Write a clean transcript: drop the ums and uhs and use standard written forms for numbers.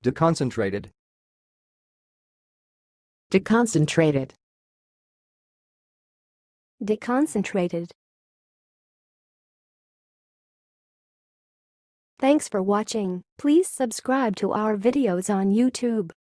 Deconcentrated. Deconcentrated. Deconcentrated. Thanks for watching. Please subscribe to our videos on YouTube.